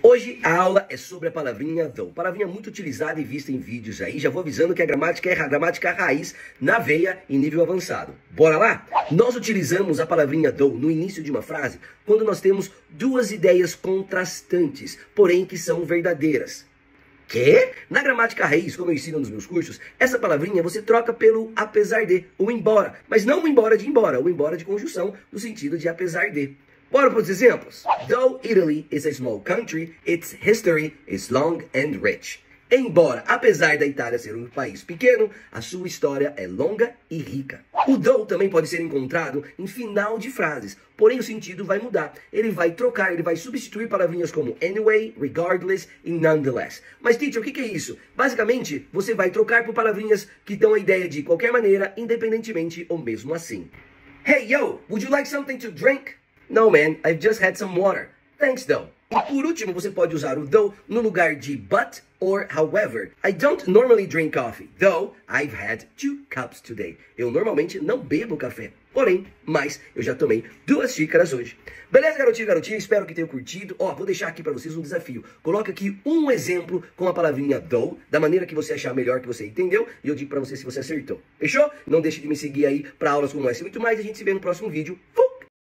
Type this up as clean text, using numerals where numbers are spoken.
Hoje a aula é sobre a palavrinha though. Palavrinha muito utilizada e vista em vídeos aí. Já vou avisando que a gramática é a gramática raiz na veia em nível avançado. Bora lá? Nós utilizamos a palavrinha though no início de uma frase quando nós temos duas ideias contrastantes, porém que são verdadeiras. Que? Na gramática raiz, como eu ensino nos meus cursos, essa palavrinha você troca pelo apesar de, ou embora. Mas não o embora de embora, o embora de conjunção, no sentido de apesar de. Bora para os exemplos. Though Italy is a small country, its history is long and rich. Embora, apesar da Itália ser um país pequeno, a sua história é longa e rica. O though também pode ser encontrado em final de frases, porém o sentido vai mudar. Ele vai trocar, ele vai substituir palavrinhas como anyway, regardless e nonetheless. Mas, teacher, o que é isso? Basicamente, você vai trocar por palavrinhas que dão a ideia de qualquer maneira, independentemente ou mesmo assim. Hey, yo, would you like something to drink? No, man, I've just had some water. Thanks, though. E por último, você pode usar o though no lugar de but or however. I don't normally drink coffee, though I've had 2 cups today. Eu normalmente não bebo café, porém, mas eu já tomei 2 xícaras hoje. Beleza, garotinho e garotinha? Espero que tenham curtido. Vou deixar aqui para vocês um desafio. Coloca aqui um exemplo com a palavrinha though, da maneira que você achar melhor, que você entendeu, e eu digo para você se você acertou. Fechou? Não deixe de me seguir aí para aulas como essa e muito mais. A gente se vê no próximo vídeo. Fui!